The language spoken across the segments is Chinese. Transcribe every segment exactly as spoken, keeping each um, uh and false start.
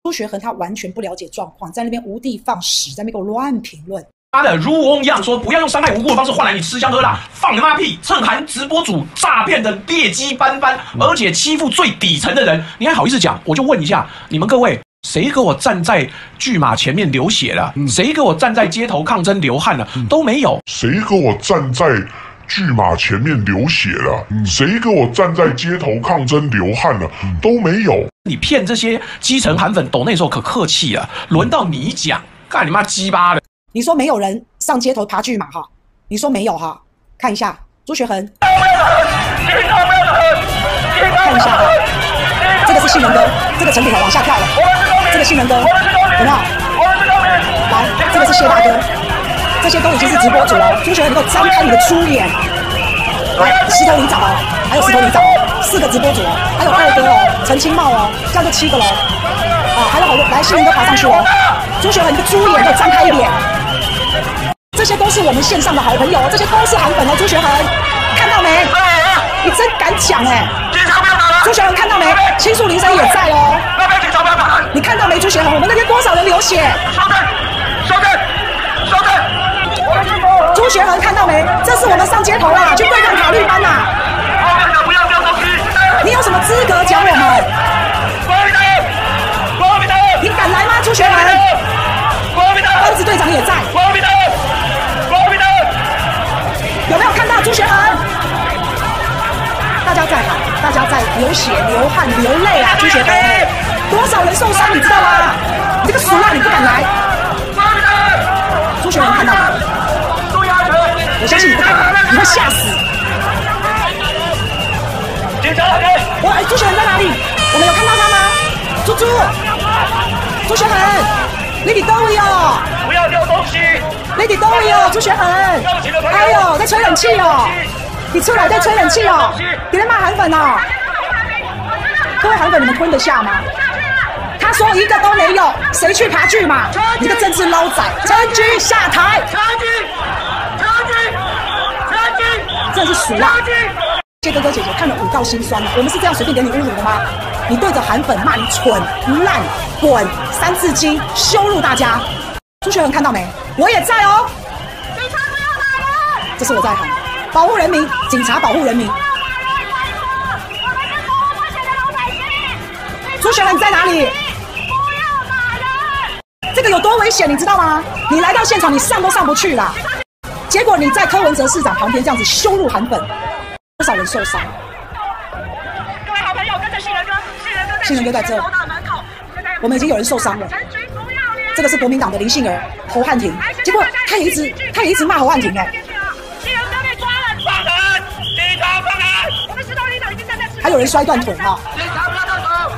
朱学恒他完全不了解状况，在那边无的放矢，在那边给我乱评论。 妈的，如翁一样说不要用伤害无辜的方式换来你吃香喝辣，放你妈屁！趁韩直播主诈骗的劣迹斑斑，而且欺负最底层的人，你还好意思讲？我就问一下你们各位。 谁给我站在巨马前面流血了？嗯、谁给我站在街头抗争流汗了？嗯、都没有。 谁给我站在巨马前面流血了？嗯、谁给我站在街头抗争流汗了？嗯、都没有。 你骗这些基层韩粉抖那时候可客气了，轮到你讲，干你妈鸡巴的！ 你说没有人上街头爬巨马哈？你说没有哈？看一下朱学恒，看一下哈，这个是杏仁哥，这个陈品豪往下跳了。 这个杏仁哥有没有？来，这个是谢大哥，这些都已经是直播主了。朱学恒，你给我张开你的粗眼！来，石头里长哦，还有石头里长哦，四个直播主哦，还有二哥哦，陈清茂哦，这样就七个喽。啊，还有好多，来，杏仁哥爬上去哦。朱学恒，你的猪眼给我张开一点！这些都是我们线上的好朋友，这些都是韩粉哦。朱学恒，看到没？你真敢讲哎！朱学恒看到没？青树林生也在哦。 你看到没，朱学恒？我们那天多少人流血？收队，收队，收队！朱学恒看到没？这是我们上街头啦，去对抗塔利班啦！不要不要东西！你有什么资格讲我们？你敢来吗，朱学恒？班子队长也在。有没有看到朱学恒？大家在喊，大家在流血、流汗、流泪啊！朱学恒。 多少人受伤，你知道吗？你这个俗辣，你不敢来。朱学恒看到了，我相信你不敢来，你会吓死。我哎，朱学恒在哪里？我们有看到他吗？猪猪，朱学恒，你伫倒位哦？不要丢东西。你伫倒位哦，朱学恒。哎呦，在吹冷气哦！你出来在吹冷气哦！你在骂韩粉哦？各位韩粉，你们吞得下吗？ 他说一个都没有，谁去爬巨马？你个政治捞仔，陈菊下台！陈菊，陈菊，陈菊，真的是鼠啦！谢哥哥姐姐看了五道心酸了，我们是这样随便给你侮辱的吗？你对着韩粉骂你蠢、烂、滚、三字经，羞辱大家。朱学恒看到没？我也在哦。警察不要打人！这是我在喊，保护人民，警察保护人民。朱学恒在哪里？ 这个有多危险，你知道吗？你来到现场，你上都上不去啦。结果你在柯文哲市长旁边这样子羞辱韩粉，多少人受伤？各位好朋友，跟着杏仁哥，杏仁哥，杏仁哥在这。我们已经有人受伤了。这个是国民党的林杏儿、侯汉廷，结果他也一直，他也一直骂侯汉廷哎。杏仁哥被抓了，放人！警察放人！我们石头里长已经站在。还有人摔断腿哈。警察不要动手！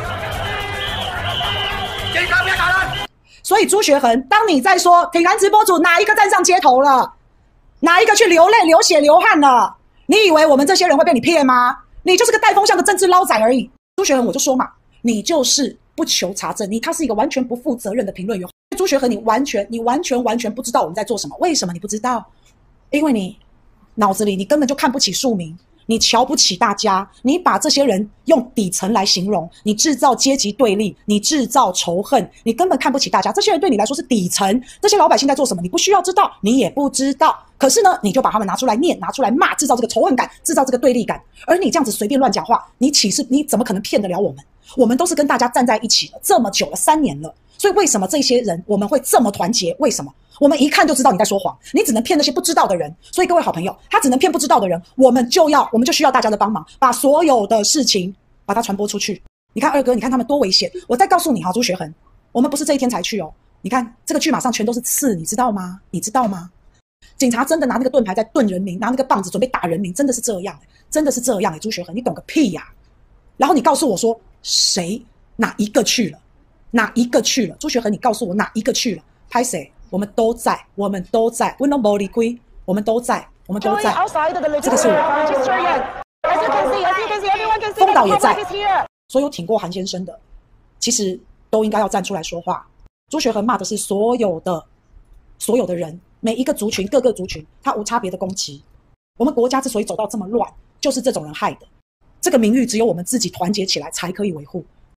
警察不要打人！ 所以朱学恒，当你在说挺韩直播主哪一个站上街头了，哪一个去流泪、流血、流汗了？你以为我们这些人会被你骗吗？你就是个带风向的政治捞仔而已。朱学恒，我就说嘛，你就是不求查证，你他是一个完全不负责任的评论员。朱学恒，你完全、你完全、完全不知道我们在做什么。为什么你不知道？因为你脑子里你根本就看不起庶民。 你瞧不起大家，你把这些人用底层来形容，你制造阶级对立，你制造仇恨，你根本看不起大家。这些人对你来说是底层，这些老百姓在做什么，你不需要知道，你也不知道。可是呢，你就把他们拿出来念，拿出来骂，制造这个仇恨感，制造这个对立感。而你这样子随便乱讲话，你岂是你怎么可能骗得了我们？我们都是跟大家站在一起了这么久了，三年了。所以为什么这些人我们会这么团结？为什么？ 我们一看就知道你在说谎，你只能骗那些不知道的人。所以各位好朋友，他只能骗不知道的人，我们就要，我们就需要大家的帮忙，把所有的事情把它传播出去。你看二哥，你看他们多危险！我再告诉你哈，朱学恒，我们不是这一天才去哦。你看这个巨马上全都是刺，你知道吗？你知道吗？警察真的拿那个盾牌在盾人民，拿那个棒子准备打人民，真的是这样，真的是这样。朱学恒，你懂个屁呀、啊！然后你告诉我说谁哪一个去了，哪一个去了？朱学恒，你告诉我哪一个去了？拍谁？ 我们都在，我们都在。We no body queen， 我们都在，我们都在。这个是丰岛也在，所有挺过韩先生的，其实都应该要站出来说话。朱学恒骂的是所有的、所有的人，每一个族群、各个族群，他无差别的攻击。我们国家之所以走到这么乱，就是这种人害的。这个名誉只有我们自己团结起来才可以维护。